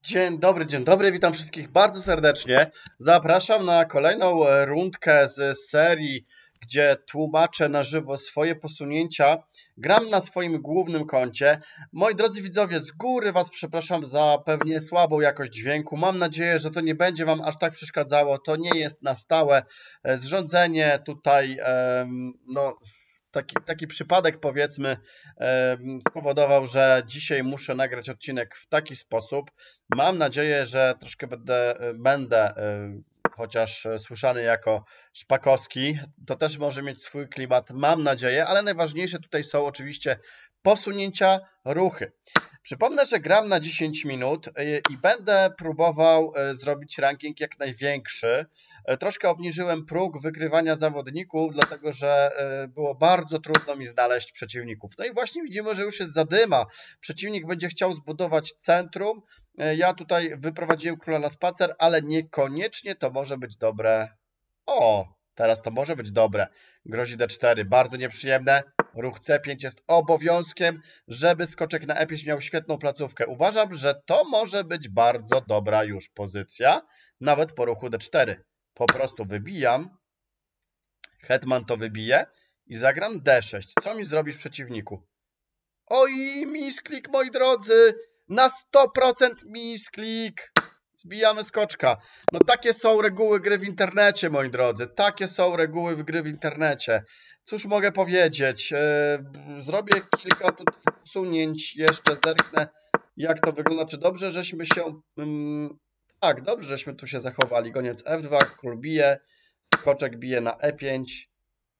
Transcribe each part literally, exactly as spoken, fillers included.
Dzień dobry, dzień dobry, witam wszystkich bardzo serdecznie. Zapraszam na kolejną rundkę z serii, gdzie tłumaczę na żywo swoje posunięcia. Gram na swoim głównym koncie. Moi drodzy widzowie, z góry Was przepraszam za pewnie słabą jakość dźwięku. Mam nadzieję, że to nie będzie Wam aż tak przeszkadzało. To nie jest na stałe zrządzenie tutaj, no... Taki, taki przypadek, powiedzmy, spowodował, że dzisiaj muszę nagrać odcinek w taki sposób. Mam nadzieję, że troszkę będę, będę chociaż słyszany jako Szpakowski. To też może mieć swój klimat, mam nadzieję, ale najważniejsze tutaj są oczywiście posunięcia, ruchy. Przypomnę, że gram na dziesięć minut i będę próbował zrobić ranking jak największy. Troszkę obniżyłem próg wygrywania zawodników, dlatego że było bardzo trudno mi znaleźć przeciwników. No i właśnie widzimy, że już jest zadyma. Przeciwnik będzie chciał zbudować centrum. Ja tutaj wyprowadziłem króla na spacer, ale niekoniecznie to może być dobre. O, teraz to może być dobre. Grozi D cztery, bardzo nieprzyjemne. Ruch C pięć jest obowiązkiem, żeby skoczek na E pięć miał świetną placówkę. Uważam, że to może być bardzo dobra już pozycja, nawet po ruchu D cztery. Po prostu wybijam, hetman to wybije i zagram D sześć. Co mi zrobisz przeciwniku? Oj, misklik, moi drodzy, na sto procent misklik. Zbijamy skoczka. No takie są reguły gry w internecie, moi drodzy. Takie są reguły gry w internecie. Cóż mogę powiedzieć? Zrobię kilka tutaj posunięć, jeszcze zerknę, jak to wygląda. Czy dobrze, żeśmy się... Tak, dobrze, żeśmy tu się zachowali. Goniec F dwa, król bije, skoczek bije na E pięć.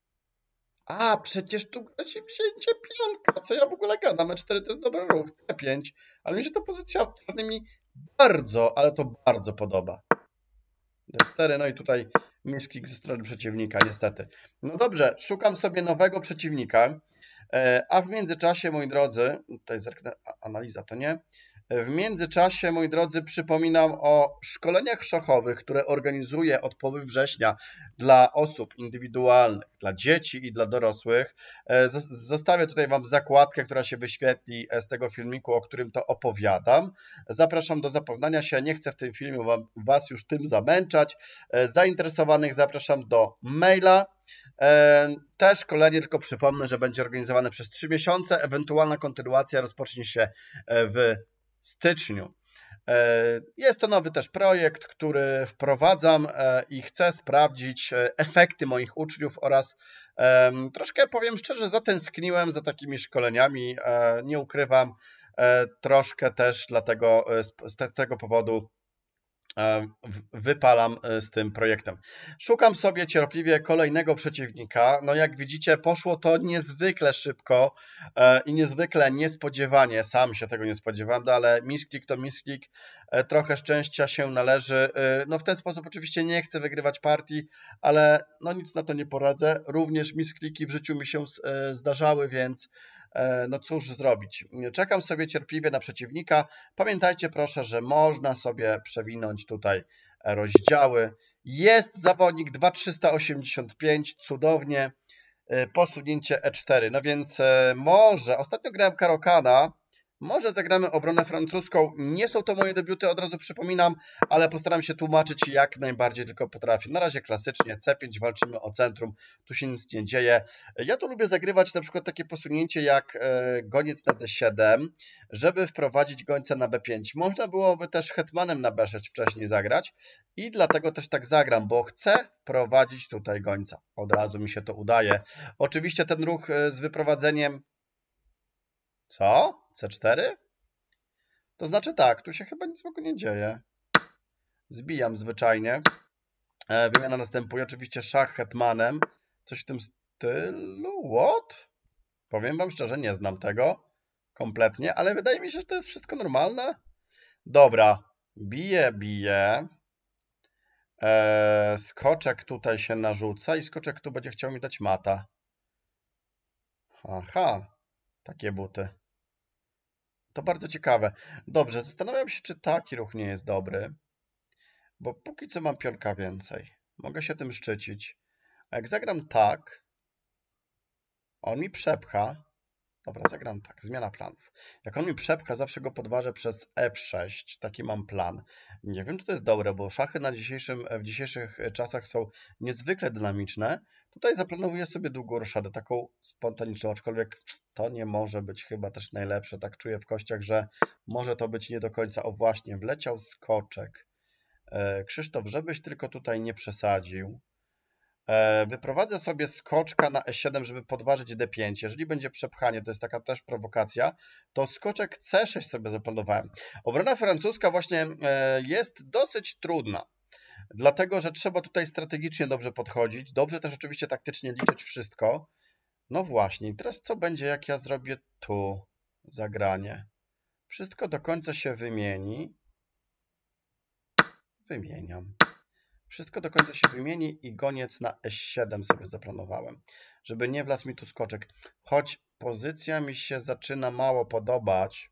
A, przecież tu grozi wzięcie pionka. Co ja w ogóle gadam? E cztery to jest dobry ruch, E pięć. Ale mi się ta pozycja czarnymi bardzo, ale to bardzo podoba. D cztery, no i tutaj misklik ze strony przeciwnika, niestety. No dobrze, szukam sobie nowego przeciwnika, a w międzyczasie, moi drodzy, tutaj zerknę, analiza to nie, w międzyczasie, moi drodzy, przypominam o szkoleniach szachowych, które organizuję od połowy września dla osób indywidualnych, dla dzieci i dla dorosłych. Zostawię tutaj Wam zakładkę, która się wyświetli z tego filmiku, o którym to opowiadam. Zapraszam do zapoznania się. Nie chcę w tym filmie Was już tym zamęczać. Zainteresowanych zapraszam do maila. Te szkolenie, tylko przypomnę, że będzie organizowane przez trzy miesiące. Ewentualna kontynuacja rozpocznie się w styczniu. Jest to nowy też projekt, który wprowadzam i chcę sprawdzić efekty moich uczniów oraz troszkę, powiem szczerze, zatęskniłem za takimi szkoleniami. Nie ukrywam, troszkę też dlatego, z tego powodu wypalam z tym projektem. Szukam sobie cierpliwie kolejnego przeciwnika. No jak widzicie, poszło to niezwykle szybko i niezwykle niespodziewanie. Sam się tego nie spodziewałem, no ale misklik to misklik. Trochę szczęścia się należy. No w ten sposób oczywiście nie chcę wygrywać partii, ale no nic na to nie poradzę. Również miskliki w życiu mi się zdarzały, więc no cóż zrobić. Czekam sobie cierpliwie na przeciwnika. Pamiętajcie proszę, że można sobie przewinąć tutaj rozdziały. Jest zawodnik dwa tysiące trzysta osiemdziesiąt pięć, cudownie. Posunięcie E cztery. No więc może, ostatnio grałem Karokana, może zagramy obronę francuską. Nie są to moje debiuty, od razu przypominam, ale postaram się tłumaczyć jak najbardziej tylko potrafię. Na razie klasycznie C pięć, walczymy o centrum, tu się nic nie dzieje. Ja tu lubię zagrywać na przykład takie posunięcie jak goniec na D siedem, żeby wprowadzić gońca na B pięć. Można byłoby też hetmanem na B sześć wcześniej zagrać i dlatego też tak zagram, bo chcę wprowadzić tutaj gońca. Od razu mi się to udaje. Oczywiście ten ruch z wyprowadzeniem... Co? C cztery? To znaczy tak, tu się chyba nic w ogóle nie dzieje. Zbijam zwyczajnie. Wymiana następuje. Oczywiście szach hetmanem. Coś w tym stylu. What? Powiem Wam szczerze, nie znam tego kompletnie, ale wydaje mi się, że to jest wszystko normalne. Dobra. Bije, bije. Eee, skoczek tutaj się narzuca i skoczek tu będzie chciał mi dać mata. Aha. Takie buty. To bardzo ciekawe. Dobrze, zastanawiam się, czy taki ruch nie jest dobry, bo póki co mam pionka więcej. Mogę się tym szczycić. A jak zagram tak, on mi przepcha, Dobra, zagram tak, zmiana planów. Jak on mi przepcha, zawsze go podważę przez F sześć, taki mam plan. Nie wiem, czy to jest dobre, bo szachy na dzisiejszym, w dzisiejszych czasach są niezwykle dynamiczne. Tutaj zaplanowuję sobie długą roszadę, taką spontaniczną, aczkolwiek to nie może być chyba też najlepsze. Tak czuję w kościach, że może to być nie do końca. O właśnie, wleciał skoczek. Krzysztof, żebyś tylko tutaj nie przesadził. Wyprowadzę sobie skoczka na E siedem, żeby podważyć D pięć. Jeżeli będzie przepchanie, to jest taka też prowokacja, to skoczek C sześć sobie zaplanowałem. Obrona francuska właśnie jest dosyć trudna, dlatego że trzeba tutaj strategicznie dobrze podchodzić, dobrze też oczywiście taktycznie liczyć wszystko. No właśnie, teraz co będzie, jak ja zrobię tu zagranie? Wszystko do końca się wymieni. Wymieniam. Wszystko do końca się wymieni i goniec na E siedem sobie zaplanowałem, żeby nie wlazł mi tu skoczek. Choć pozycja mi się zaczyna mało podobać,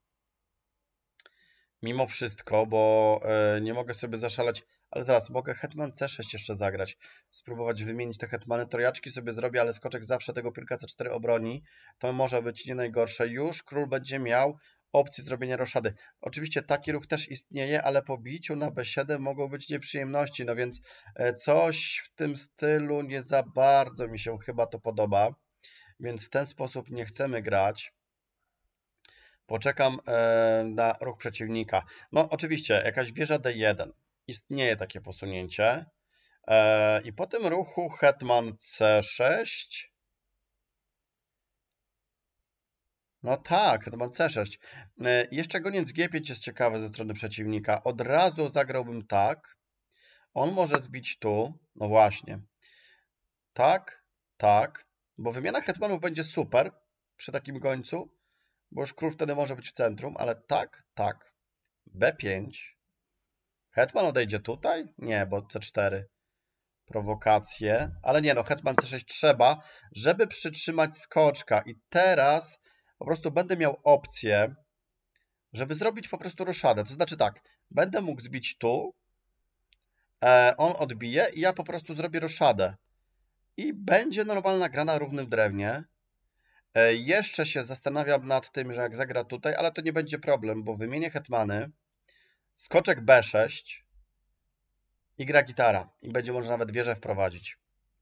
mimo wszystko, bo nie mogę sobie zaszaleć, ale zaraz, mogę hetman C sześć jeszcze zagrać, spróbować wymienić te hetmany, trojaczki sobie zrobię, ale skoczek zawsze tego pionka C cztery obroni, to może być nie najgorsze. Już król będzie miał opcji zrobienia roszady. Oczywiście taki ruch też istnieje, ale po biciu na B siedem mogą być nieprzyjemności, no więc coś w tym stylu nie za bardzo mi się chyba to podoba, więc w ten sposób nie chcemy grać. Poczekam na ruch przeciwnika. No oczywiście, jakaś wieża D jeden. Istnieje takie posunięcie. I po tym ruchu hetman C sześć. No tak, hetman C sześć. Jeszcze goniec G pięć jest ciekawy ze strony przeciwnika. Od razu zagrałbym tak. On może zbić tu. No właśnie. Tak, tak. Bo wymiana hetmanów będzie super przy takim gońcu. Bo już król wtedy może być w centrum, ale tak, tak. B pięć. Hetman odejdzie tutaj? Nie, bo C cztery. Prowokacje. Ale nie, no hetman C sześć trzeba, żeby przytrzymać skoczka. I teraz po prostu będę miał opcję, żeby zrobić po prostu roszadę. To znaczy tak, będę mógł zbić tu, on odbije i ja po prostu zrobię roszadę. I będzie normalna gra na równym drewnie. Jeszcze się zastanawiam nad tym, że jak zagra tutaj, ale to nie będzie problem, bo wymienię hetmany, skoczek B sześć i gra gitara. I będzie można nawet wieżę wprowadzić.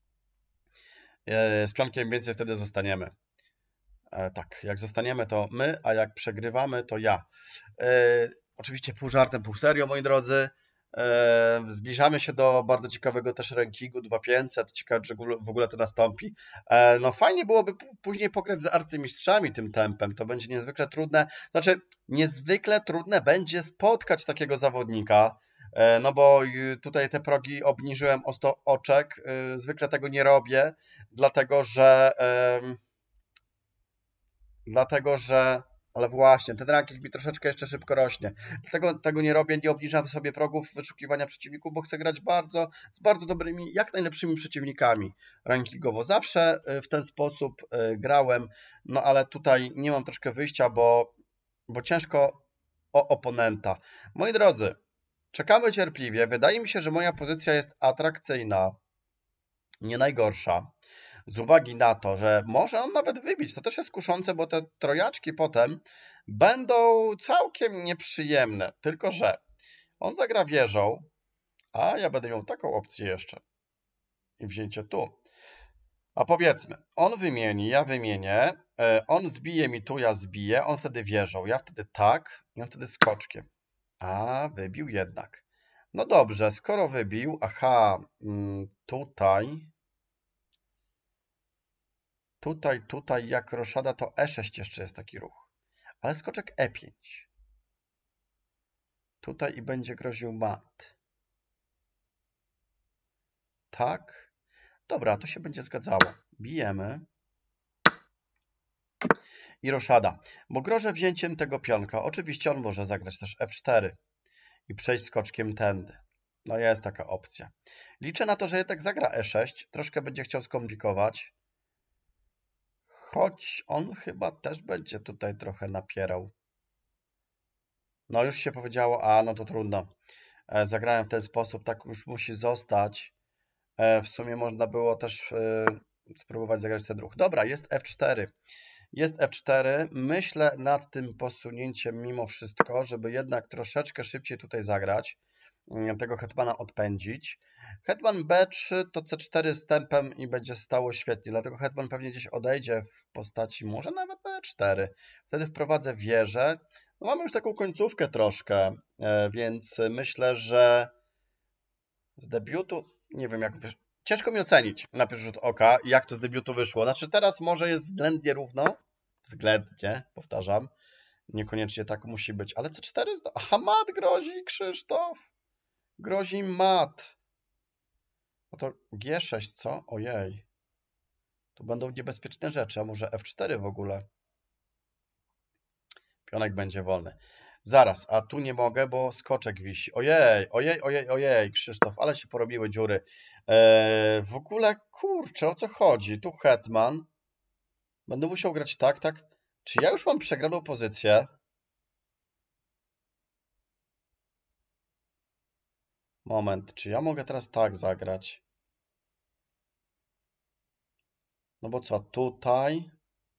Z pionkiem więcej wtedy zostaniemy. Tak, jak zostaniemy to my, a jak przegrywamy to ja. Oczywiście pół żartem, pół serio, moi drodzy. Zbliżamy się do bardzo ciekawego też rankingu dwa tysiące pięćset. Ciekawe, czy w ogóle to nastąpi. No fajnie byłoby później pograć z arcymistrzami tym tempem. To będzie niezwykle trudne. Znaczy, niezwykle trudne będzie spotkać takiego zawodnika. No bo tutaj te progi obniżyłem o sto oczek. Zwykle tego nie robię, dlatego że... Dlatego, że... Ale właśnie, ten ranking mi troszeczkę jeszcze szybko rośnie. Dlatego tego nie robię, nie obniżam sobie progów wyszukiwania przeciwników, bo chcę grać bardzo, z bardzo dobrymi, jak najlepszymi przeciwnikami rankingowo. Zawsze w ten sposób grałem, no ale tutaj nie mam troszkę wyjścia, bo, bo ciężko o oponenta. Moi drodzy, czekamy cierpliwie. Wydaje mi się, że moja pozycja jest atrakcyjna, nie najgorsza. Z uwagi na to, że może on nawet wybić. To też jest kuszące, bo te trojaczki potem będą całkiem nieprzyjemne. Tylko że on zagra wieżą, a ja będę miał taką opcję jeszcze. I wzięcie tu. A powiedzmy, on wymieni, ja wymienię, on zbije mi tu, ja zbiję, on wtedy wieżą, ja wtedy tak i on wtedy skoczkiem. A, wybił jednak. No dobrze, skoro wybił, aha, tutaj... Tutaj, tutaj, jak roszada, to E sześć jeszcze jest taki ruch. Ale skoczek E pięć. Tutaj i będzie groził mat. Tak. Dobra, to się będzie zgadzało. Bijemy. I roszada. Bo grożę wzięciem tego pionka. Oczywiście on może zagrać też F cztery. I przejść skoczkiem tędy. No jest taka opcja. Liczę na to, że jednak zagra E sześć. Troszkę będzie chciał skomplikować. Choć on chyba też będzie tutaj trochę napierał. No już się powiedziało, a no to trudno. Zagrałem w ten sposób, tak już musi zostać. W sumie można było też spróbować zagrać ten ruch. Dobra, jest F cztery. Jest F cztery. Myślę nad tym posunięciem mimo wszystko, żeby jednak troszeczkę szybciej tutaj zagrać. Tego hetmana odpędzić. Hetman B trzy to C cztery z tempem i będzie stało świetnie, dlatego hetman pewnie gdzieś odejdzie w postaci może nawet B cztery. Wtedy wprowadzę wieżę. No mamy już taką końcówkę troszkę, więc myślę, że z debiutu, nie wiem jak, ciężko mi ocenić na pierwszy rzut oka, jak to z debiutu wyszło. Znaczy teraz może jest względnie równo, względnie, powtarzam, niekoniecznie tak musi być, ale C cztery, aha, mat grozi, Krzysztof. Grozi mat. No to G sześć, co? Ojej. Tu będą niebezpieczne rzeczy, a może F cztery w ogóle? Pionek będzie wolny. Zaraz, a tu nie mogę, bo skoczek wisi. Ojej, ojej, ojej, ojej, Krzysztof, ale się porobiły dziury. Eee, w ogóle, kurczę, o co chodzi? Tu hetman. Będę musiał grać tak, tak. Czy ja już mam przegraną pozycję? Moment, czy ja mogę teraz tak zagrać? No bo co, tutaj?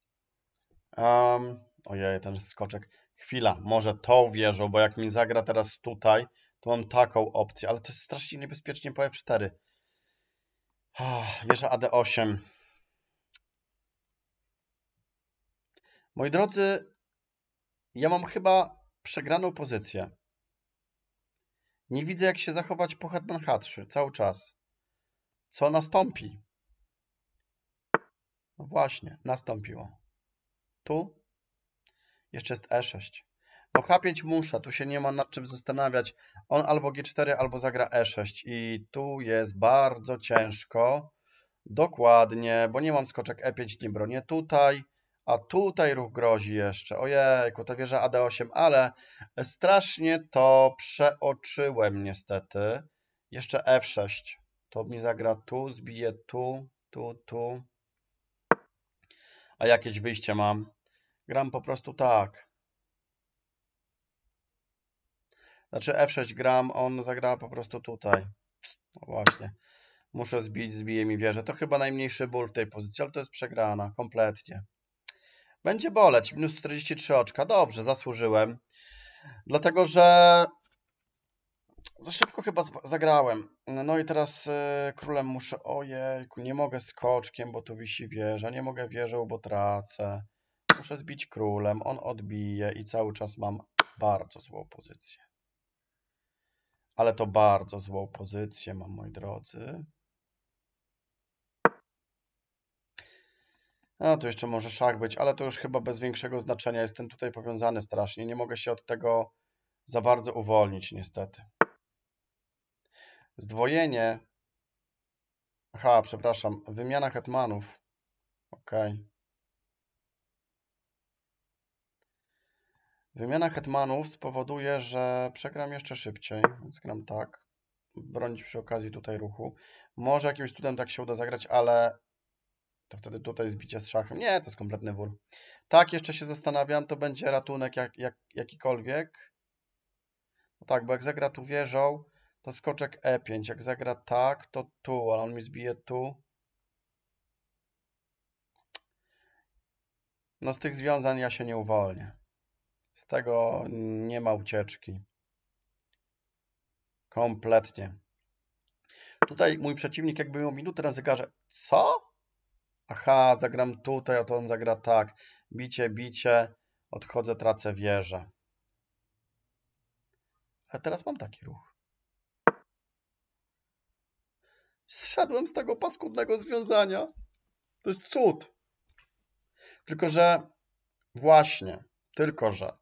Um, ojej, ten skoczek. Chwila, może tą wieżą, bo jak mi zagra teraz tutaj, to mam taką opcję, ale to jest strasznie niebezpiecznie po F cztery. Oh, wieża A D osiem. Moi drodzy, ja mam chyba przegraną pozycję. Nie widzę, jak się zachować po hetman H trzy cały czas. Co nastąpi? No właśnie, nastąpiło. Tu jeszcze jest E sześć. No H pięć muszę, tu się nie ma nad czym zastanawiać. On albo G cztery, albo zagra E sześć. I tu jest bardzo ciężko. Dokładnie, bo nie mam skoczek E pięć, nie bronię tutaj. A tutaj ruch grozi jeszcze. Ojejku, ta wieża A D osiem, ale strasznie to przeoczyłem niestety. Jeszcze F sześć. To mi zagra tu, zbije tu, tu, tu. A jakieś wyjście mam? Gram po prostu tak. Znaczy F sześć gram, on zagra po prostu tutaj. No właśnie. Muszę zbić, zbije mi wieżę. To chyba najmniejszy ból w tej pozycji, ale to jest przegrana, kompletnie. Będzie boleć. Minus czterdzieści trzy oczka. Dobrze, zasłużyłem. Dlatego, że za szybko chyba zagrałem. No i teraz y, królem muszę... Ojejku, nie mogę skoczkiem, bo tu wisi wieża. Nie mogę wieżą, bo tracę. Muszę zbić królem. On odbije i cały czas mam bardzo złą pozycję. Ale to bardzo złą pozycję mam, moi drodzy. No, tu jeszcze może szach być, ale to już chyba bez większego znaczenia. Jestem tutaj powiązany strasznie. Nie mogę się od tego za bardzo uwolnić, niestety. Zdwojenie. Aha, przepraszam. Wymiana hetmanów. Ok. Wymiana hetmanów spowoduje, że przegram jeszcze szybciej, więc gram tak. Bronić przy okazji tutaj ruchu. Może jakimś cudem tak się uda zagrać, ale to wtedy tutaj zbicie z szachem. Nie, to jest kompletny wór. Tak, jeszcze się zastanawiam, to będzie ratunek jak, jak, jakikolwiek. No tak, bo jak zagra tu wieżą, to skoczek E pięć. Jak zagra tak, to tu, ale on mi zbije tu. No z tych związań ja się nie uwolnię. Z tego nie ma ucieczki. Kompletnie. Tutaj mój przeciwnik jakby miał minutę na zegarze. Co? Aha, zagram tutaj, a to on zagra tak. Bicie, bicie. Odchodzę, tracę wieżę. A teraz mam taki ruch. Zszedłem z tego paskudnego związania. To jest cud. Tylko, że właśnie, tylko, że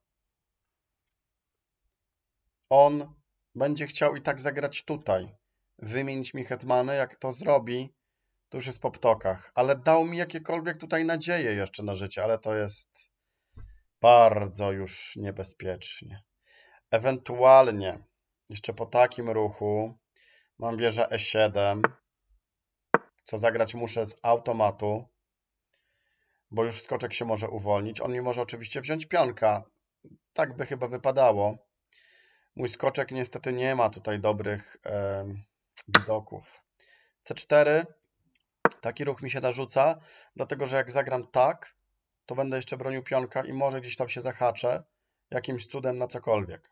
on będzie chciał i tak zagrać tutaj. Wymienić mi hetmany, jak to zrobi, to już jest po ptokach. Ale dał mi jakiekolwiek tutaj nadzieję jeszcze na życie, ale to jest bardzo już niebezpiecznie. Ewentualnie jeszcze po takim ruchu mam wieżę E siedem, co zagrać muszę z automatu, bo już skoczek się może uwolnić. On mi może oczywiście wziąć pionka. Tak by chyba wypadało. Mój skoczek niestety nie ma tutaj dobrych e, widoków. C cztery. Taki ruch mi się narzuca, dlatego że jak zagram tak, to będę jeszcze bronił pionka i może gdzieś tam się zahaczę jakimś cudem na cokolwiek.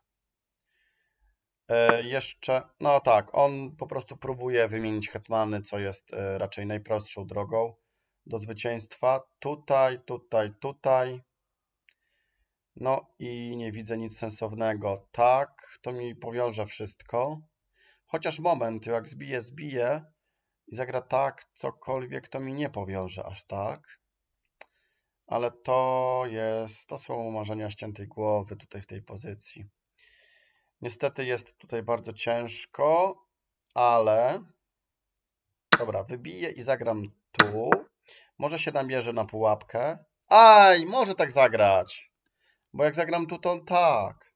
E, jeszcze, no tak, on po prostu próbuje wymienić hetmany, co jest e, raczej najprostszą drogą do zwycięstwa. Tutaj, tutaj, tutaj. No i nie widzę nic sensownego. Tak, to mi powiąże wszystko. Chociaż moment, jak zbije, zbije i zagra tak, cokolwiek, to mi nie powiąże aż tak. Ale to jest, to są marzenia ściętej głowy tutaj w tej pozycji. Niestety jest tutaj bardzo ciężko, ale dobra, wybiję i zagram tu. Może się nabierze na pułapkę. Aj, może tak zagrać. Bo jak zagram tu, to tak.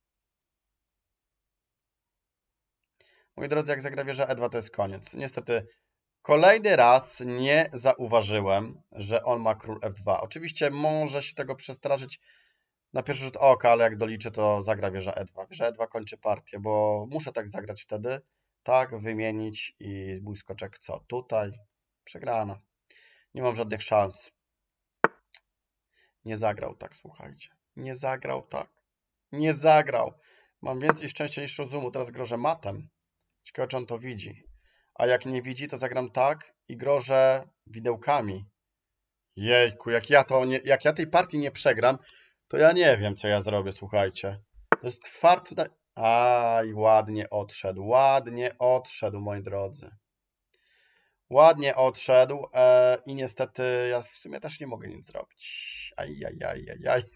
Moi drodzy, jak zagra wieża E dwa, to jest koniec. Niestety kolejny raz nie zauważyłem, że on ma król F dwa. Oczywiście może się tego przestraszyć na pierwszy rzut oka, ale jak doliczy, to zagra wieża E dwa. Wieża E dwa kończy partię, bo muszę tak zagrać wtedy. Tak, wymienić i mój skoczek co? Tutaj. Przegrana. Nie mam żadnych szans. Nie zagrał tak, słuchajcie. Nie zagrał tak. Nie zagrał. Mam więcej szczęścia niż rozumu. Teraz grożę matem. Ciekawe, czy on to widzi. A jak nie widzi, to zagram tak i grożę widełkami. Jejku, jak ja, to nie, jak ja tej partii nie przegram, to ja nie wiem, co ja zrobię, słuchajcie. To jest fart... Na... Aj, ładnie odszedł. Ładnie odszedł, moi drodzy. Ładnie odszedł e, i niestety ja w sumie też nie mogę nic zrobić. Aj, aj, aj, aj, aj.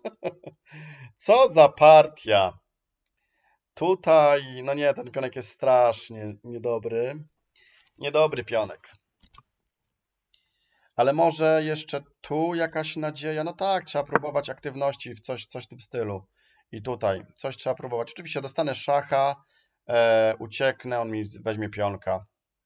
Co za partia. Tutaj, no nie, ten pionek jest strasznie niedobry. Niedobry pionek. Ale może jeszcze tu jakaś nadzieja? No tak, trzeba próbować aktywności w coś, coś w tym stylu. I tutaj coś trzeba próbować. Oczywiście dostanę szacha, e, ucieknę, on mi weźmie pionka.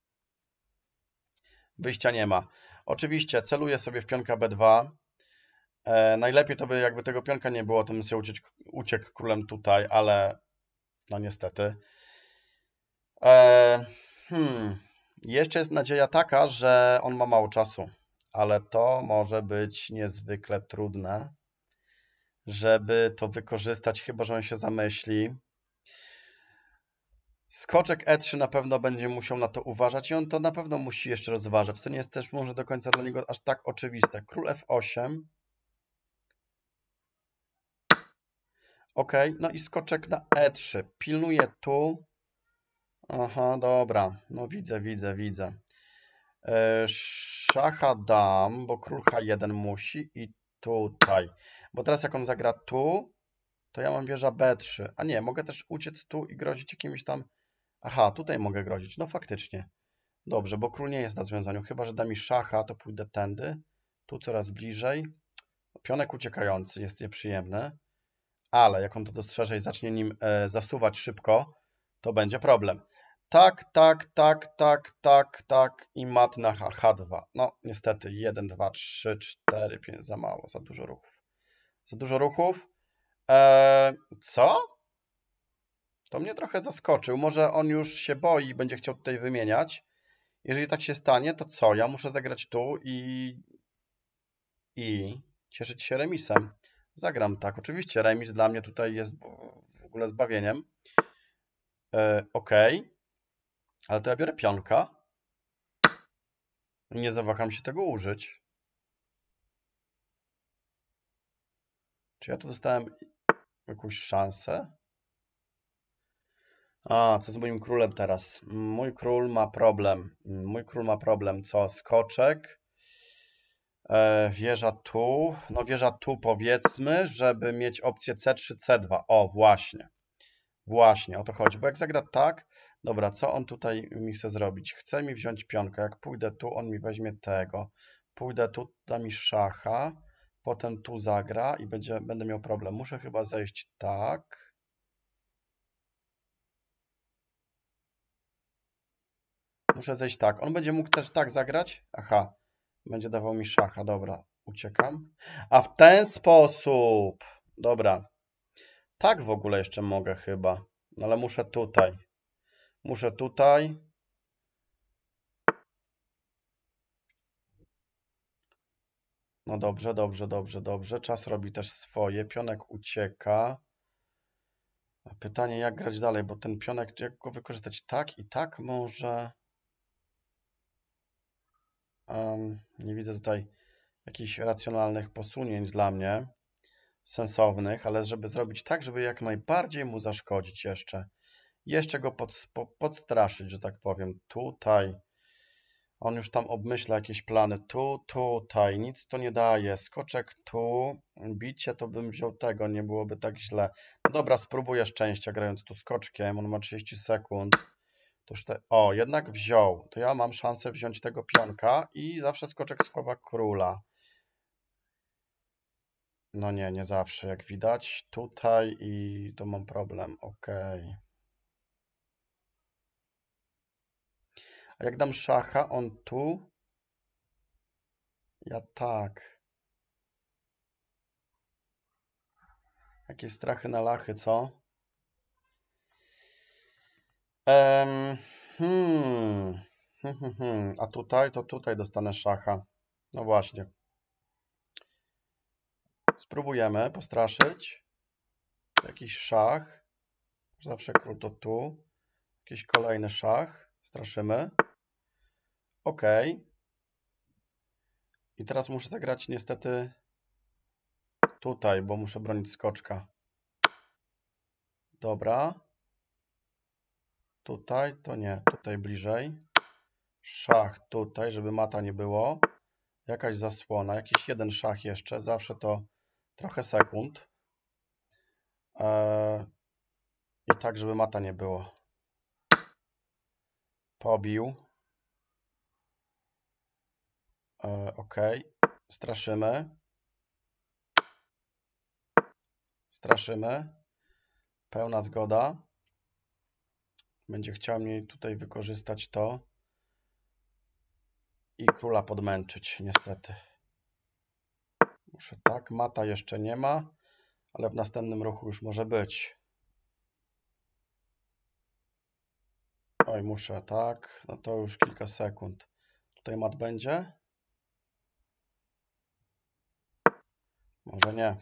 Wyjścia nie ma. Oczywiście celuję sobie w pionka B dwa. E, najlepiej to by jakby tego pionka nie było, to bym sobie uciekł, uciekł królem tutaj, ale no niestety. E, hmm. Jeszcze jest nadzieja taka, że on ma mało czasu, ale to może być niezwykle trudne, żeby to wykorzystać, chyba że on się zamyśli. Skoczek E trzy na pewno będzie musiał na to uważać i on to na pewno musi jeszcze rozważać. To nie jest też może do końca dla niego aż tak oczywiste. Król F osiem. Ok, no i skoczek na E trzy. Pilnuję tu. Aha, dobra. No widzę, widzę, widzę. Szacha dam, bo król H jeden musi i tutaj. Bo teraz jak on zagra tu, to ja mam wieża B trzy. A nie, mogę też uciec tu i grozić jakimiś tam... Aha, tutaj mogę grozić. No faktycznie. Dobrze, bo król nie jest na związaniu. Chyba że da mi szacha, to pójdę tędy. Tu coraz bliżej. Pionek uciekający jest nieprzyjemny. Ale jak on to dostrzeże i zacznie nim e, zasuwać szybko, to będzie problem. Tak, tak, tak, tak, tak, tak i mat na H dwa. No niestety jeden, dwa, trzy, cztery, pięć, za mało, za dużo ruchów. Za dużo ruchów. Eee, co? To mnie trochę zaskoczył. Może on już się boi i będzie chciał tutaj wymieniać. Jeżeli tak się stanie, to co? Ja muszę zagrać tu i... i cieszyć się remisem. Zagram tak. Oczywiście remis dla mnie tutaj jest w ogóle zbawieniem. Eee, ok. Ale to ja biorę pionka. I nie zawaham się tego użyć. Czy ja tu dostałem jakąś szansę? A, co z moim królem teraz? Mój król ma problem. Mój król ma problem. Co? Skoczek. E, wieża tu. No wieża tu powiedzmy, żeby mieć opcję C trzy, C dwa. O, właśnie. Właśnie, o to chodzi. Bo jak zagra tak... Dobra, co on tutaj mi chce zrobić? Chce mi wziąć pionka. Jak pójdę tu, on mi weźmie tego. Pójdę tu, da mi szacha. Potem tu zagra i będzie, będę miał problem. Muszę chyba zejść tak. Muszę zejść tak. On będzie mógł też tak zagrać. Aha. Będzie dawał mi szacha. Dobra. Uciekam. A w ten sposób. Dobra. Tak w ogóle jeszcze mogę chyba. No ale muszę tutaj. Muszę tutaj. No dobrze, dobrze, dobrze, dobrze. Czas robi też swoje. Pionek ucieka. Pytanie, jak grać dalej, bo ten pionek, jak go wykorzystać? Tak i tak może. Um, nie widzę tutaj jakichś racjonalnych posunięć dla mnie, sensownych, ale żeby zrobić tak, żeby jak najbardziej mu zaszkodzić jeszcze. Jeszcze go pod, podstraszyć, że tak powiem. Tutaj. On już tam obmyśla jakieś plany. Tu, tutaj. Nic to nie daje. Skoczek tu. Bicie to bym wziął tego. Nie byłoby tak źle. No dobra, spróbuję szczęścia grając tu skoczkiem. On ma trzydzieści sekund. To już te... O, jednak wziął. To ja mam szansę wziąć tego pionka i zawsze skoczek schowa króla. No nie, nie zawsze, jak widać. Tutaj i to mam problem. Ok. A jak dam szacha, on tu? Ja tak. Jakieś strachy na lachy, co? Um, hmm. Hmm, hmm, hmm. A tutaj, to tutaj dostanę szacha. No właśnie. Spróbujemy postraszyć. Jakiś szach. Zawsze król to tu. Jakiś kolejny szach. Straszymy. Ok. I teraz muszę zagrać niestety tutaj, bo muszę bronić skoczka. Dobra. Tutaj to nie. Tutaj bliżej. Szach tutaj, żeby mata nie było. Jakaś zasłona. Jakiś jeden szach jeszcze. Zawsze to trochę sekund. Eee, I tak, żeby mata nie było. Pobił. Eee, ok. Straszymy. Straszymy. Pełna zgoda. Będzie chciał mnie tutaj wykorzystać to. I króla podmęczyć, niestety. Muszę tak. Mata jeszcze nie ma. Ale w następnym ruchu już może być. Oj, muszę, tak. No to już kilka sekund. Tutaj mat będzie? Może nie.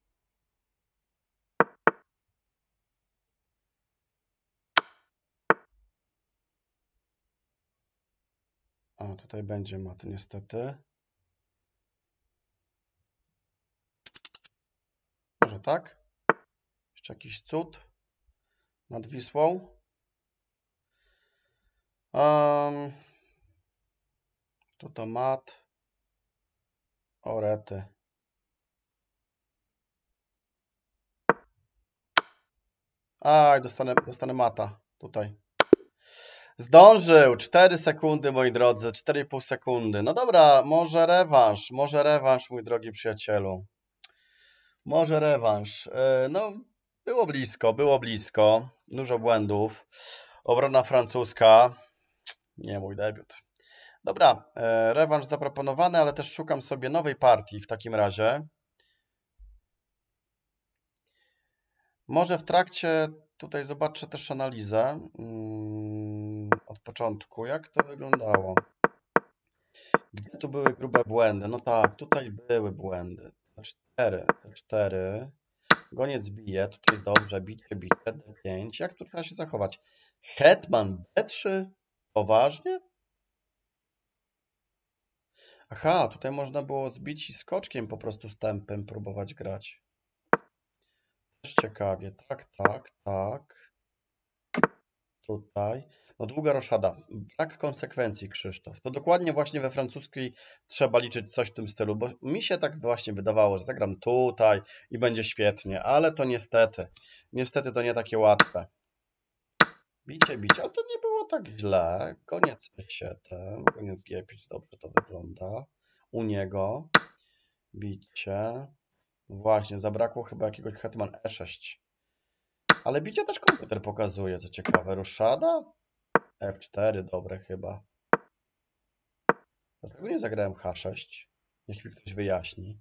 O, tutaj będzie mat, niestety. Może tak? Jeszcze jakiś cud nad Wisłą. Um, tu to mat. O, rety. Aj, dostanę, dostanę mata tutaj. Zdążył! cztery sekundy, moi drodzy. cztery i pół sekundy. No dobra, może rewanż. Może rewanż, mój drogi przyjacielu. Może rewanż. No, było blisko, było blisko. Dużo błędów. Obrona francuska. Nie mój debiut. Dobra, rewanż zaproponowany, ale też szukam sobie nowej partii w takim razie. Może w trakcie tutaj zobaczę też analizę od początku, jak to wyglądało. Gdzie tu były grube błędy? No tak, tutaj były błędy. cztery, cztery. Goniec bije, tutaj dobrze, bicie, bicie, D pięć. Jak tu trzeba się zachować? Hetman B trzy? Poważnie? Aha, tutaj można było zbić i skoczkiem po prostu z tempem próbować grać. Też ciekawie. Tak, tak, tak. Tutaj. No długa roszada. Brak konsekwencji, Krzysztof. To dokładnie właśnie we francuskiej trzeba liczyć coś w tym stylu, bo mi się tak właśnie wydawało, że zagram tutaj i będzie świetnie, ale to niestety, niestety to nie takie łatwe. Bicie, bicie, ale to nie było tak źle. Koniec E siedem, koniec G pięć, dobrze to wygląda. U niego bicie. Właśnie, zabrakło chyba jakiegoś hetman E sześć. Ale bicie też komputer pokazuje, co ciekawe. Ruszada? F cztery, dobre chyba. Dlaczego nie zagrałem H sześć? Niech mi ktoś wyjaśni.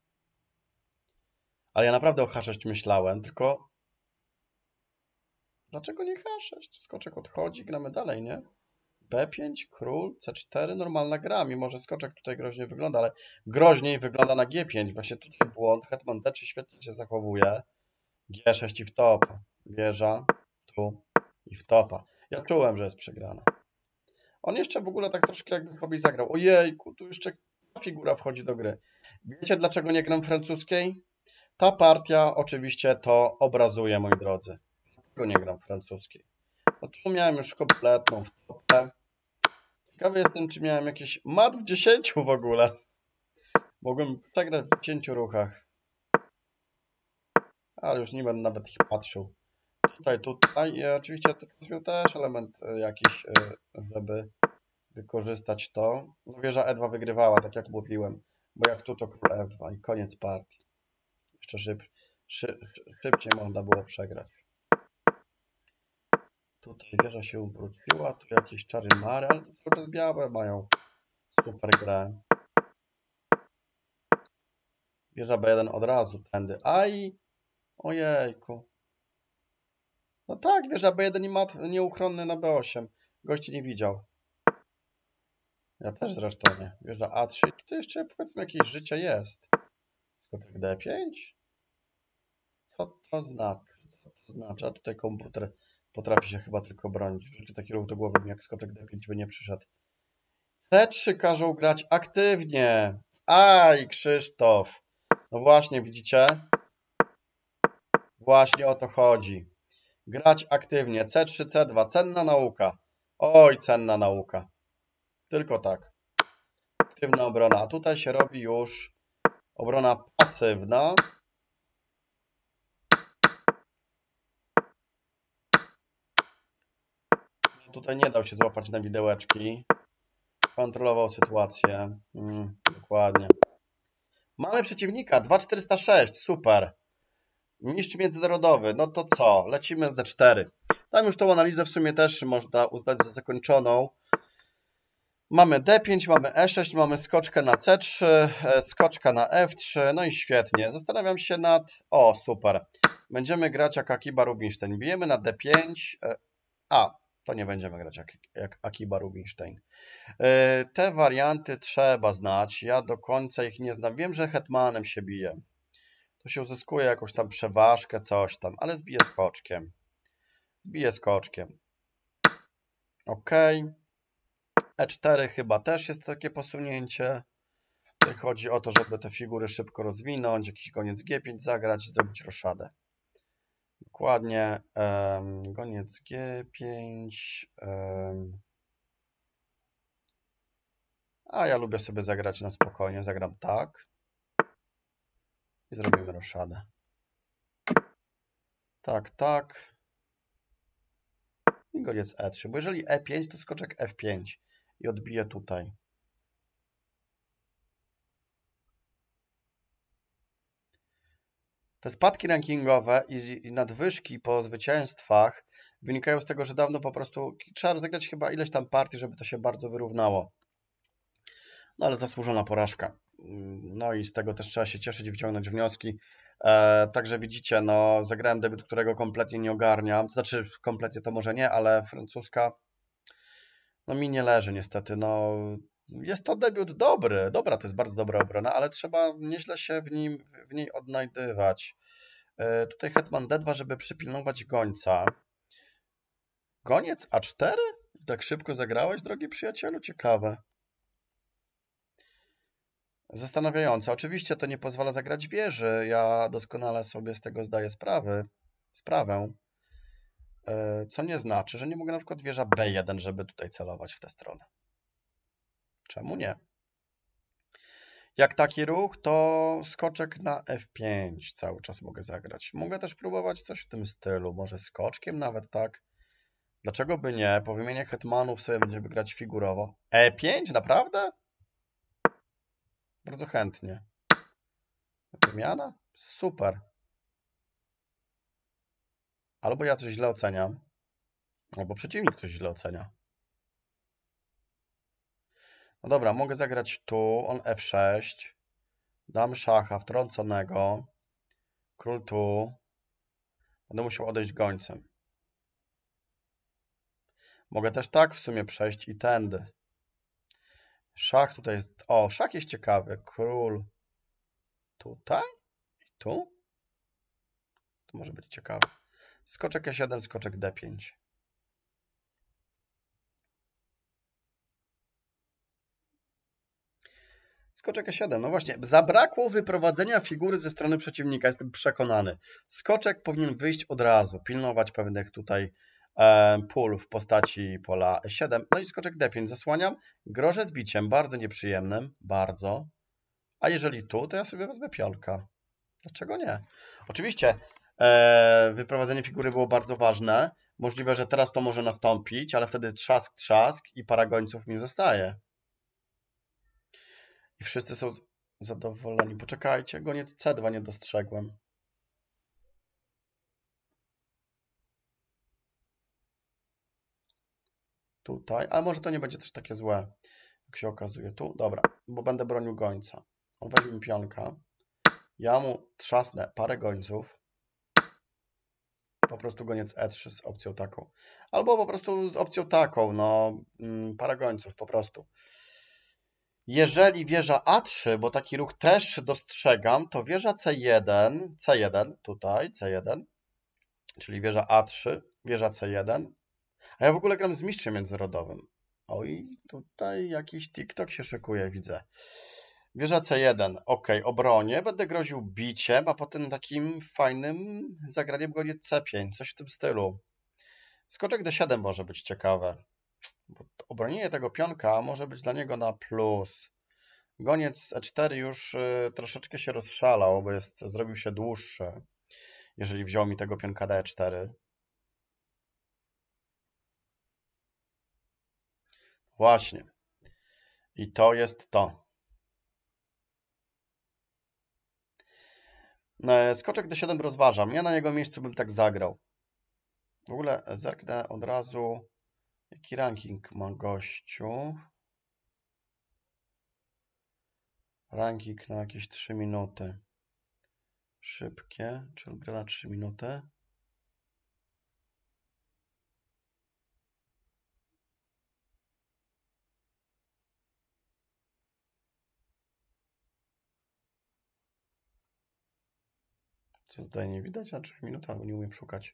Ale ja naprawdę o H sześć myślałem, tylko... Dlaczego nie H sześć? Skoczek odchodzi, gramy dalej, nie? B pięć, król, C cztery, normalna gra, mimo że skoczek tutaj groźnie wygląda, ale groźniej wygląda na G pięć. Właśnie tutaj błąd, hetman D trzy świetnie się zachowuje. G sześć i wtopa. Wieża, tu i wtopa. Ja czułem, że jest przegrana. On jeszcze w ogóle tak troszkę jakby hobby zagrał. Ojejku, tu jeszcze figura wchodzi do gry. Wiecie, dlaczego nie gram francuskiej? Ta partia oczywiście to obrazuje, moi drodzy. Dlaczego nie gram francuskiej? No tu miałem już kompletną wtopę. Ciekawy jestem, czy miałem jakieś mat w dziesięciu w ogóle. Mogłem przegrać w dziesięciu ruchach. Ale już nie będę nawet ich patrzył. Tutaj, tutaj i oczywiście to miał też element jakiś, żeby wykorzystać to. No, wieża E dwa wygrywała, tak jak mówiłem. Bo jak tu, to król F dwa i koniec partii. Jeszcze szyb, szyb, szybciej można było przegrać. Tutaj wieża się wróciła, tu jakieś czary mary, ale to cały czas białe mają super grę. Wieża B jeden od razu tędy. Aj! Ojejku. No tak, wieża B jeden i mat nieuchronny na B osiem. Gości nie widział. Ja też zresztą nie. Wieża A trzy. Tutaj jeszcze powiedzmy jakieś życie jest. Skoczek D pięć? Co to znaczy? Co to znaczy? A tutaj komputer potrafi się chyba tylko bronić. W życiu taki ruch do głowy, jak skoczek D pięć by nie przyszedł. C trzy każą grać aktywnie. Aj, Krzysztof. No właśnie, widzicie? Właśnie o to chodzi. Grać aktywnie. C trzy, C dwa. Cenna nauka. Oj, cenna nauka. Tylko tak. Aktywna obrona. A tutaj się robi już obrona pasywna. Tutaj nie dał się złapać na widełeczki. Kontrolował sytuację. Mm, dokładnie. Mamy przeciwnika. dwa czterysta sześć. Super. Mistrz międzynarodowy. No to co? Lecimy z D cztery. Tam już tą analizę w sumie też można uznać za zakończoną. Mamy D pięć, mamy E sześć, mamy skoczkę na C trzy, skoczka na F trzy. No i świetnie. Zastanawiam się nad... O, super. Będziemy grać jak Akiba Rubinstein. Bijemy na D pięć. A, to nie będziemy grać jak, jak Akiba Rubinstein. Te warianty trzeba znać. Ja do końca ich nie znam. Wiem, że hetmanem się bije. To się uzyskuje jakąś tam przeważkę, coś tam, ale zbiję skoczkiem. Zbiję skoczkiem. OK. E cztery chyba też jest takie posunięcie. Tutaj chodzi o to, żeby te figury szybko rozwinąć, jakiś goniec G pięć zagrać i zrobić roszadę. Dokładnie. Um, goniec G pięć. Um. A ja lubię sobie zagrać na spokojnie. Zagram tak. I zrobimy roszadę. Tak, tak. I goniec E trzy. Bo jeżeli E pięć, to skoczek F pięć. I odbiję tutaj. Te spadki rankingowe i nadwyżki po zwycięstwach wynikają z tego, że dawno po prostu trzeba rozegrać chyba ileś tam partii, żeby to się bardzo wyrównało. No ale zasłużona porażka. No i z tego też trzeba się cieszyć i wyciągnąć wnioski. E, także widzicie, no zagrałem debiut, którego kompletnie nie ogarniam. To znaczy kompletnie to może nie, ale francuska no mi nie leży niestety. No jest to debiut dobry. Dobra, to jest bardzo dobra obrona, ale trzeba nieźle się w, nim, w niej odnajdywać. E, tutaj hetman D dwa, żeby przypilnować gońca. Goniec A cztery? Tak szybko zagrałeś, drogi przyjacielu? Ciekawe. Zastanawiające. Oczywiście to nie pozwala zagrać wieży. Ja doskonale sobie z tego zdaję sprawy, sprawę. Co nie znaczy, że nie mogę na przykład wieża B jeden, żeby tutaj celować w tę stronę. Czemu nie? Jak taki ruch, to skoczek na F pięć cały czas mogę zagrać. Mogę też próbować coś w tym stylu. Może skoczkiem nawet tak. Dlaczego by nie? Po wymianie hetmanów sobie będziemy grać figurowo. E pięć? Naprawdę? Bardzo chętnie. Wymiana? Super. Albo ja coś źle oceniam, albo przeciwnik coś źle ocenia. No dobra, mogę zagrać tu, on F sześć. Dam szacha wtrąconego. Król tu. Będę musiał odejść gońcem. Mogę też tak w sumie przejść i tędy. Szach tutaj jest... O, szach jest ciekawy. Król tutaj i tu. To może być ciekawe. Skoczek E siedem, skoczek D pięć. Skoczek E siedem. No właśnie, zabrakło wyprowadzenia figury ze strony przeciwnika. Jestem przekonany. Skoczek powinien wyjść od razu. Pilnować pewnych tutaj e, pól w postaci pola E siedem. No i skoczek D pięć zasłaniam. Grożę zbiciem. Bardzo nieprzyjemnym. Bardzo. A jeżeli tu, to ja sobie wezmę pionka. Dlaczego nie? Oczywiście e, wyprowadzenie figury było bardzo ważne. Możliwe, że teraz to może nastąpić, ale wtedy trzask, trzask i para gońców mi zostaje. I wszyscy są zadowoleni. Poczekajcie, goniec C dwa nie dostrzegłem. Tutaj, ale może to nie będzie też takie złe, jak się okazuje. Tu, dobra, bo będę bronił gońca. On weźmie pionka. Ja mu trzasnę parę gońców. Po prostu goniec E trzy z opcją taką. Albo po prostu z opcją taką, no, para gońców po prostu. Jeżeli wieża A trzy, bo taki ruch też dostrzegam, to wieża C jeden, C jeden, tutaj C jeden, czyli wieża A trzy, wieża C jeden. A ja w ogóle gram z mistrzem międzynarodowym. Oj, tutaj jakiś TikTok się szykuje, widzę. Wieża C jeden, ok, obronię, będę groził biciem, a potem takim fajnym zagraniem goniec C pięć, coś w tym stylu. Skoczek D siedem może być ciekawe, bo obronienie tego pionka może być dla niego na plus. Goniec E cztery już y, troszeczkę się rozszalał, bo jest, zrobił się dłuższy, jeżeli wziął mi tego pionka D cztery. Właśnie. I to jest to. Skoczek D siedem rozważam. Ja na jego miejscu bym tak zagrał. W ogóle zerknę od razu, jaki ranking ma gościu. Ranking na jakieś trzy minuty. Szybkie, czy gra na trzy minuty? Co tutaj nie widać na trzy minuty, albo nie umiem szukać.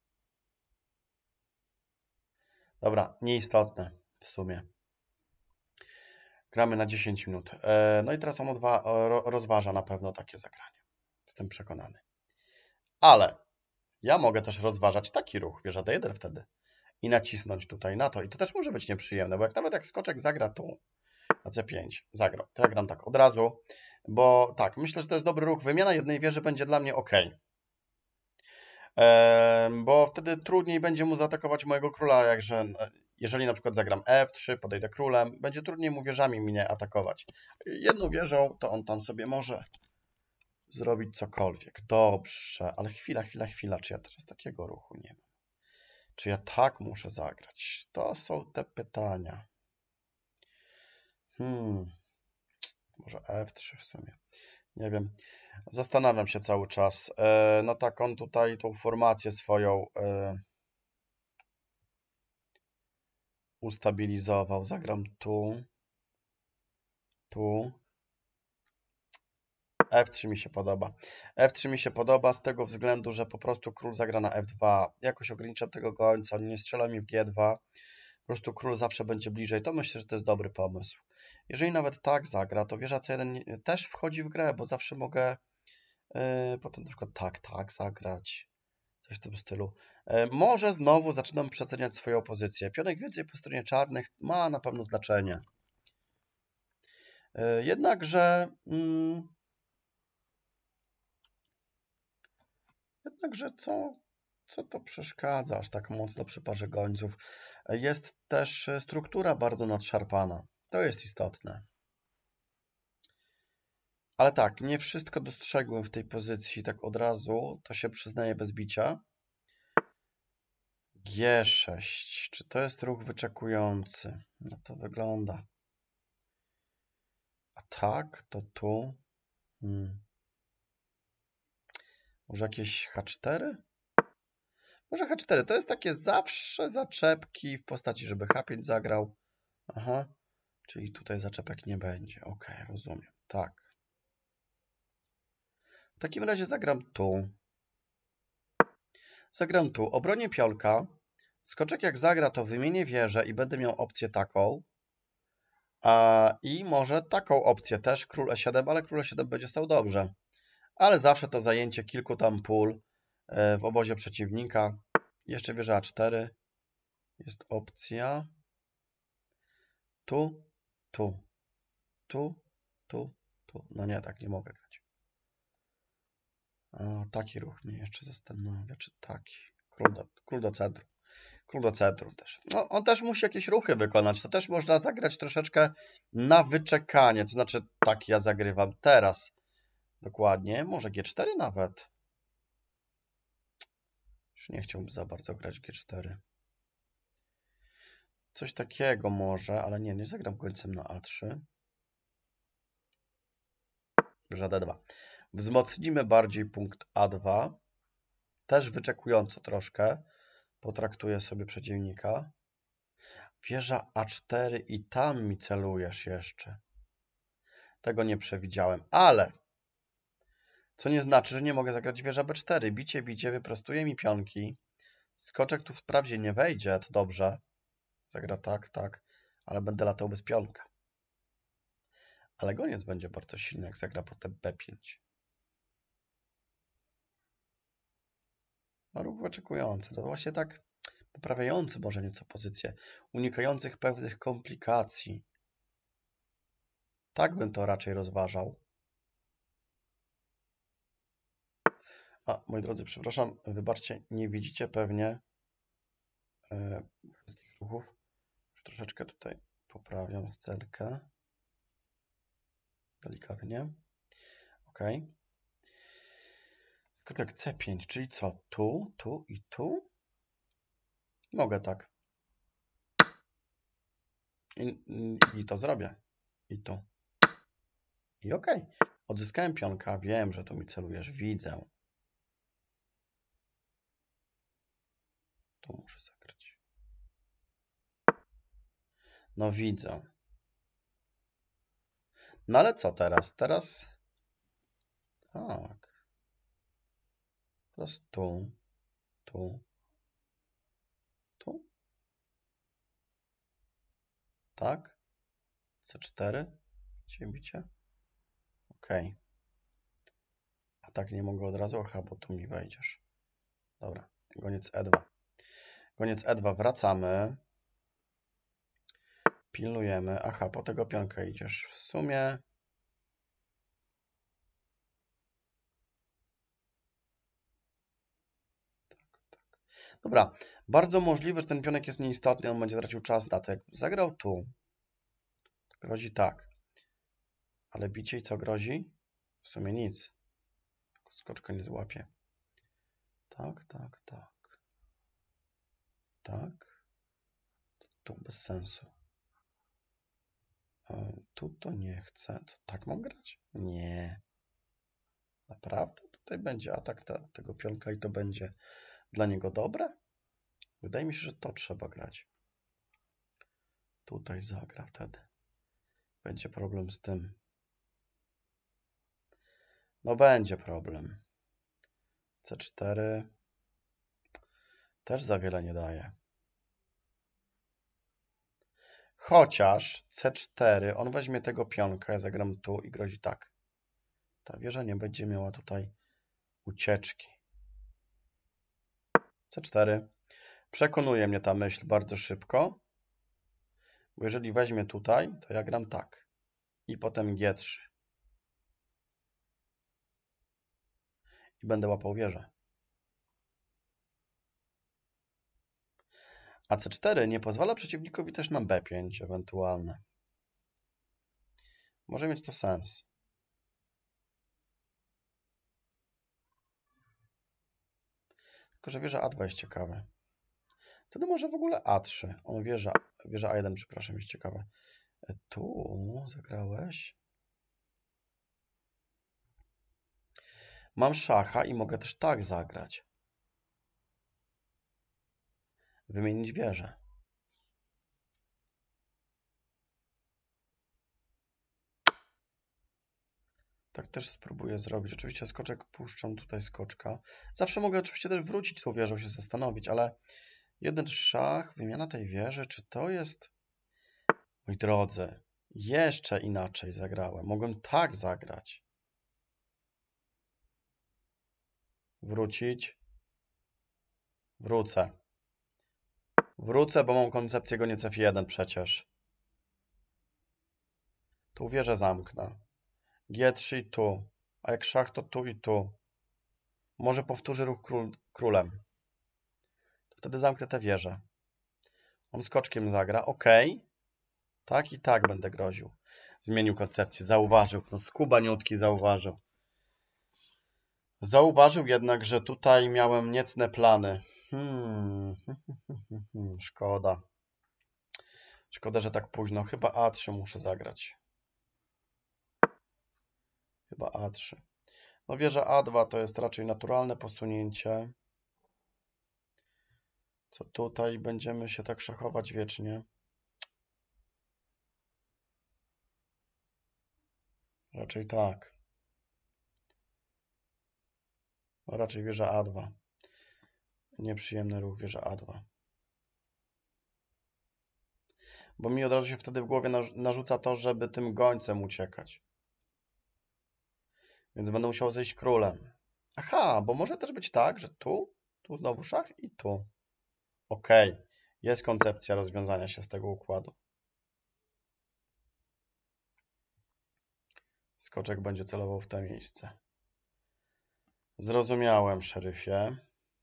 Dobra, nieistotne w sumie. Gramy na dziesięć minut. No i teraz on odwa rozważa na pewno takie zagranie. Jestem przekonany. Ale ja mogę też rozważać taki ruch, wieża D jeden wtedy. I nacisnąć tutaj na to. I to też może być nieprzyjemne, bo jak nawet jak skoczek zagra tu, na C pięć, zagrał, to ja gram tak od razu, bo tak, myślę, że to jest dobry ruch. Wymiana jednej wieży będzie dla mnie ok. Bo wtedy trudniej będzie mu zaatakować mojego króla, jakże jeżeli na przykład zagram F trzy, podejdę królem, będzie trudniej mu wieżami mnie atakować. Jedną wieżą to on tam sobie może zrobić cokolwiek. Dobrze, ale chwila, chwila, chwila, czy ja teraz takiego ruchu nie mam? Czy ja tak muszę zagrać? To są te pytania. Hmm. Może F trzy w sumie. Nie wiem. Zastanawiam się cały czas. No tak, on tutaj tą formację swoją ustabilizował. Zagram tu. Tu. F trzy mi się podoba. F trzy mi się podoba z tego względu, że po prostu król zagra na F dwa. Jakoś ograniczam tego gońca, on nie strzela mi w G dwa. Po prostu król zawsze będzie bliżej. To myślę, że to jest dobry pomysł. Jeżeli nawet tak zagra, to wieża C jeden też wchodzi w grę, bo zawsze mogę yy, potem na przykład tak, tak zagrać. Coś w tym stylu. Yy, może znowu zaczynam przeceniać swoją pozycję. Pionek więcej po stronie czarnych ma na pewno znaczenie. Yy, jednakże... Yy, Jednakże co, co to przeszkadza aż tak mocno przy parze gońców? Jest też struktura bardzo nadszarpana. To jest istotne. Ale tak, nie wszystko dostrzegłem w tej pozycji tak od razu. To się przyznaje bez bicia. G sześć. Czy to jest ruch wyczekujący? No to wygląda. A tak, to tu. Hmm. Może jakieś H cztery? Może H cztery. To jest takie zawsze zaczepki w postaci, żeby H pięć zagrał. Aha. Czyli tutaj zaczepek nie będzie. Ok, rozumiem. Tak. W takim razie zagram tu. Zagram tu. Obronię pionka. Skoczek jak zagra, to wymienię wieżę i będę miał opcję taką. A, I może taką opcję też, król E siedem, ale król E siedem będzie stał dobrze. Ale zawsze to zajęcie kilku tam pól w obozie przeciwnika. Jeszcze wieża A cztery. Jest opcja. Tu, tu, tu, tu, tu. No nie, tak nie mogę grać. A, taki ruch mnie jeszcze zastanawia, czy taki. Król do, król do centrum. Król do centrum też. No, on też musi jakieś ruchy wykonać. To też można zagrać troszeczkę na wyczekanie. To znaczy, tak ja zagrywam teraz. Dokładnie. Może G cztery nawet. Już nie chciałbym za bardzo grać G cztery. Coś takiego może, ale nie, nie zagram końcem na A trzy. Wieża D dwa. Wzmocnimy bardziej punkt A dwa. Też wyczekująco troszkę. Potraktuję sobie przeciwnika. Wieża A cztery i tam mi celujesz jeszcze. Tego nie przewidziałem, ale co nie znaczy, że nie mogę zagrać wieża B cztery. Bicie, bicie, wyprostuje mi pionki. Skoczek tu wprawdzie nie wejdzie, to dobrze. Zagra tak, tak, ale będę latał bez pionka. Ale goniec będzie bardzo silny, jak zagra potem B pięć. No, ruch wyczekujący. To właśnie tak poprawiający może nieco pozycję, unikających pewnych komplikacji. Tak bym to raczej rozważał. A, moi drodzy, przepraszam, wybaczcie, nie widzicie pewnie yy, ruchów. Już troszeczkę tutaj poprawiam lusterkę. Delikatnie. Ok. Tylko jak C pięć, czyli co? Tu, tu i tu? Mogę tak. I, i to zrobię. I tu. I ok. Odzyskałem pionka. Wiem, że tu mi celujesz. Widzę. Tu muszę zagrać. No widzę. No ale co teraz? Teraz... Tak. Teraz tu. Tu. Tu. Tak. C cztery. Bicie, bicie. Ok. A tak nie mogę od razu? Aha, bo tu mi wejdziesz. Dobra. Goniec E dwa. Goniec E dwa. Wracamy. Pilnujemy. Aha, po tego pionka idziesz. W sumie... Tak, tak. Dobra. Bardzo możliwe, że ten pionek jest nieistotny. On będzie tracił czas na to. Jak zagrał tu, to grozi tak. Ale bicie i co grozi? W sumie nic. Skoczka nie złapie. Tak, tak, tak. Tak. Tu bez sensu. Tu to nie chcę. Co, tak mam grać? Nie. Naprawdę? Tutaj będzie atak ta, tego pionka i to będzie dla niego dobre? Wydaje mi się, że to trzeba grać. Tutaj zagra wtedy. Będzie problem z tym. No będzie problem. C cztery też za wiele nie daje. Chociaż C cztery, on weźmie tego pionka, ja zagram tu i grozi tak. Ta wieża nie będzie miała tutaj ucieczki. C cztery. Przekonuje mnie ta myśl bardzo szybko. Bo jeżeli weźmie tutaj, to ja gram tak. I potem G trzy. I będę łapał wieżę. A C cztery nie pozwala przeciwnikowi też na B pięć ewentualne. Może mieć to sens. Tylko że wieża A dwa jest ciekawe. Wtedy może w ogóle A trzy. On wieża, wieża A jeden, przepraszam, jest ciekawe. Tu zagrałeś. Mam szacha i mogę też tak zagrać. wymienić wieżę. Tak też spróbuję zrobić. Oczywiście skoczek puszczam tutaj skoczka. Zawsze mogę oczywiście też wrócić tą wieżą, się zastanowić, ale jeden szach, wymiana tej wieży, czy to jest... Moi drodzy, jeszcze inaczej zagrałem. Mogłem tak zagrać. Wrócić. Wrócę. Wrócę, bo mam koncepcję goniec F jeden przecież. Tu wieżę zamknę. G trzy i tu. A jak szach, to tu i tu. Może powtórzy ruch król, królem. Wtedy zamknę tę wieżę. On skoczkiem zagra. Ok. Tak i tak będę groził. Zmienił koncepcję. Zauważył. No skubaniutki zauważył. Zauważył jednak, że tutaj miałem niecne plany. Hmm. Szkoda. Szkoda, że tak późno. Chyba A trzy muszę zagrać. Chyba A trzy. No wieża A dwa to jest raczej naturalne posunięcie. Co tutaj będziemy się tak szachować wiecznie. Raczej tak. No raczej wieża A dwa. Nieprzyjemny ruch wieża A dwa. Bo mi od razu się wtedy w głowie narzuca to, żeby tym gońcem uciekać. Więc będę musiał zejść królem. Aha, bo może też być tak, że tu, tu znowu szach i tu. Ok, jest koncepcja rozwiązania się z tego układu. Skoczek będzie celował w to miejsce. Zrozumiałem, szeryfie.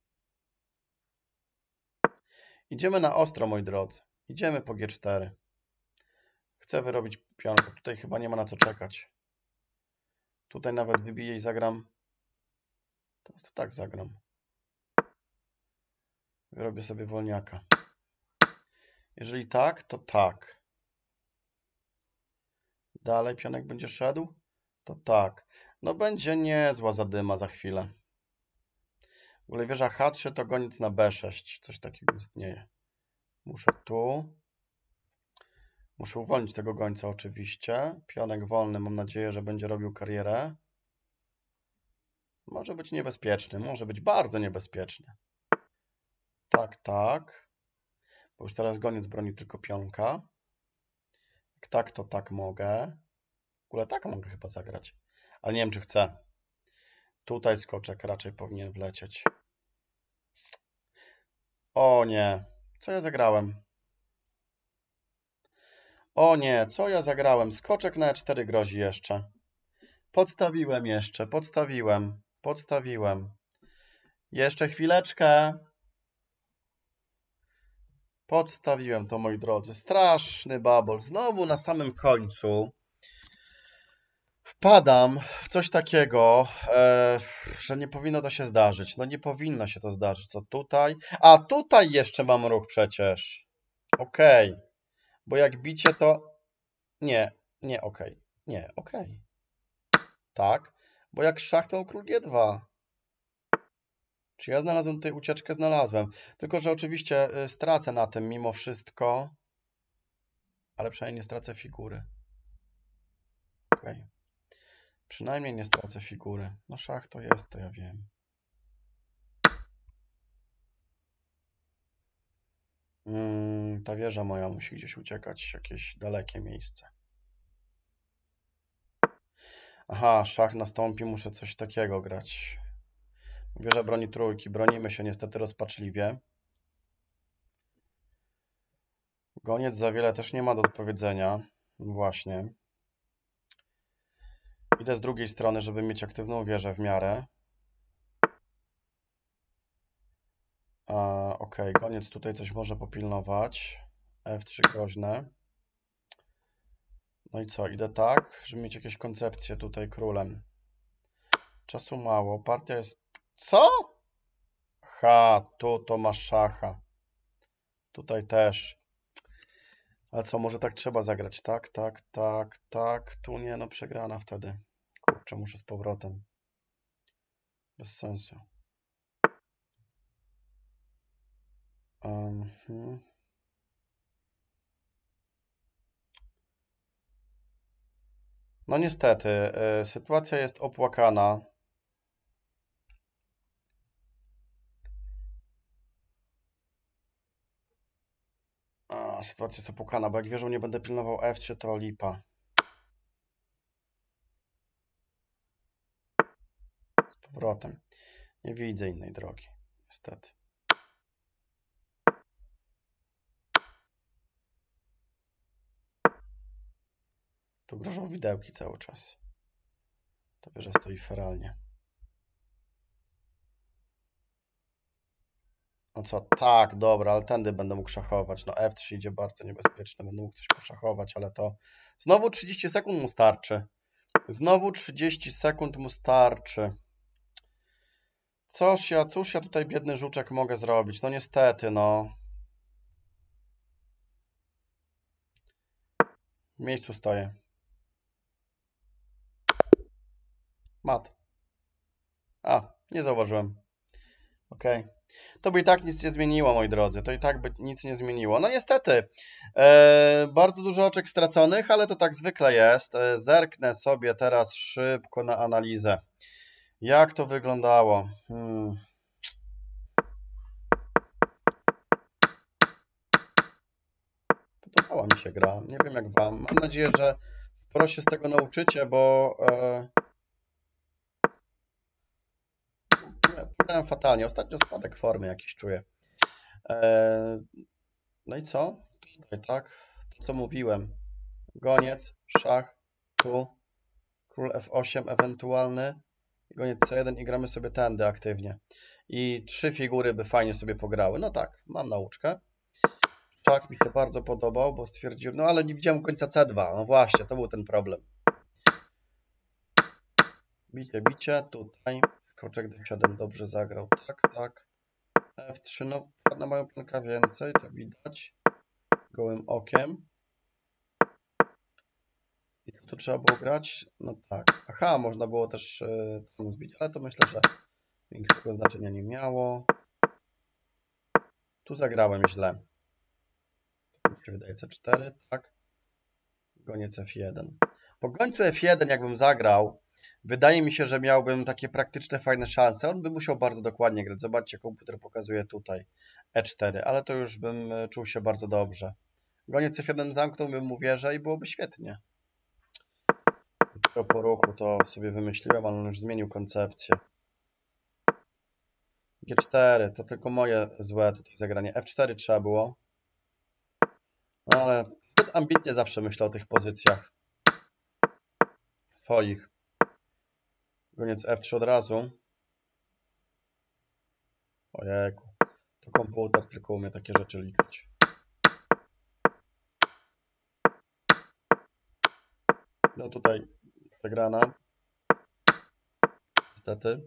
Idziemy na ostro, moi drodzy. Idziemy po G cztery. Chcę wyrobić pionkę. Tutaj chyba nie ma na co czekać. Tutaj nawet wybiję i zagram. Teraz to tak zagram. Wyrobię sobie wolniaka. Jeżeli tak, to tak. Dalej pionek będzie szedł? To tak. No będzie niezła zadyma za chwilę. W ogóle wieża H trzy to goniec na B sześć. Coś takiego istnieje. Muszę tu. Muszę uwolnić tego gońca oczywiście. Pionek wolny, mam nadzieję, że będzie robił karierę. Może być niebezpieczny, może być bardzo niebezpieczny. Tak, tak. Bo już teraz goniec broni tylko pionka. Jak tak, to tak mogę. W ogóle tak mogę chyba zagrać. Ale nie wiem, czy chcę. Tutaj skoczek raczej powinien wlecieć. O nie. Co ja zagrałem? O nie, co ja zagrałem? Skoczek na E cztery grozi jeszcze. Podstawiłem jeszcze, podstawiłem, podstawiłem. Jeszcze chwileczkę. Podstawiłem to, moi drodzy. Straszny babol. Znowu na samym końcu wpadam w coś takiego, e, że nie powinno to się zdarzyć. No nie powinno się to zdarzyć. Co tutaj? A tutaj jeszcze mam ruch przecież. Okej. Okay. Bo jak bicie to... Nie, nie okej. Okay. Nie, okej. Okay. Tak. Bo jak szach to król G dwa. Czy ja znalazłem tutaj ucieczkę? Znalazłem. Tylko, że oczywiście stracę na tym mimo wszystko. Ale przynajmniej nie stracę figury. Okej. Okay. Przynajmniej nie stracę figury. No szach to jest, to ja wiem. Hmm, ta wieża moja musi gdzieś uciekać. Jakieś dalekie miejsce. Aha, szach nastąpi. Muszę coś takiego grać. Wieża broni trójki. Bronimy się niestety rozpaczliwie. Goniec za wiele też nie ma do powiedzenia. Właśnie. Idę z drugiej strony, żeby mieć aktywną wieżę w miarę. Ok, goniec tutaj coś może popilnować. F trzy groźne. No i co? Idę tak, żeby mieć jakieś koncepcje tutaj królem. Czasu mało. Partia jest... Co? Ha, tu to masz szacha. Tutaj też. Ale co, może tak trzeba zagrać? Tak, tak, tak, tak. Tu nie, no przegrana wtedy. Kurczę, muszę z powrotem. Bez sensu. Um, no niestety, y, sytuacja jest opłakana. A, sytuacja jest opłakana, bo jak wierzą, nie będę pilnował F trzy, to lipa. Z powrotem. Nie widzę innej drogi, niestety. Tu grożą widełki cały czas. To wieża stoi feralnie. No co, tak, dobra, ale tędy będę mógł szachować. No F trzy idzie bardzo niebezpieczne, będę mógł coś poszachować, ale to... Znowu trzydzieści sekund mu starczy. Znowu trzydzieści sekund mu starczy. Coż ja, cóż ja tutaj, biedny żuczek, mogę zrobić? No niestety, no. W miejscu stoję. Mat. A, nie zauważyłem. Okej. Okay. To by i tak nic nie zmieniło, moi drodzy. To i tak by nic nie zmieniło. No niestety, e, bardzo dużo oczek straconych, ale to tak zwykle jest. E, zerknę sobie teraz szybko na analizę. Jak to wyglądało? Hmm. Podobała mi się gra. Nie wiem jak wam. Mam nadzieję, że sporo się z tego nauczycie, bo... E, Płynąłem fatalnie. Ostatnio spadek formy jakiś czuję. Eee, no i co? Tutaj, tak? To, to mówiłem. Goniec, szach, tu. Król F osiem ewentualny. Goniec C jeden i gramy sobie tędy aktywnie. I trzy figury by fajnie sobie pograły. No tak, mam nauczkę. Szach mi się bardzo podobał, bo stwierdziłem... No ale nie widziałem końca C dwa. No właśnie, to był ten problem. Bicie, bicie. Tutaj. Koczek D siedem dobrze zagrał. Tak, tak. F trzy, no na moją pionka więcej, to widać gołym okiem. I tu trzeba było grać, no tak. Aha, można było też yy, tam zbić, ale to myślę, że większego znaczenia nie miało. Tu zagrałem źle. Mi się wydaje C cztery, tak. Goniec F jeden. Po gońcu F jeden jakbym zagrał, wydaje mi się, że miałbym takie praktyczne, fajne szanse. On by musiał bardzo dokładnie grać. Zobaczcie, komputer pokazuje tutaj E cztery, ale to już bym czuł się bardzo dobrze. Goniec F jeden zamknąłbym mu wieżę i byłoby świetnie. Dopiero po ruchu to sobie wymyśliłem, ale on już zmienił koncepcję. G cztery, to tylko moje złe tutaj zagranie. F cztery trzeba było. No ale zbyt ambitnie zawsze myślę o tych pozycjach twoich. Goniec F trzy od razu. Ojejku. To komputer tylko umie takie rzeczy liczyć. No tutaj przegrana. Niestety.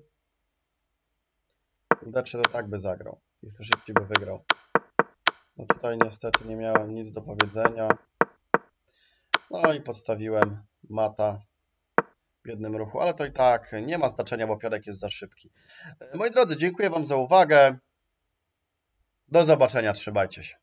D trzy to tak by zagrał. I szybciej by wygrał. No tutaj niestety nie miałem nic do powiedzenia. No i podstawiłem mata w jednym ruchu, ale to i tak nie ma znaczenia, bo pionek jest za szybki. Moi drodzy, dziękuję wam za uwagę. Do zobaczenia, trzymajcie się.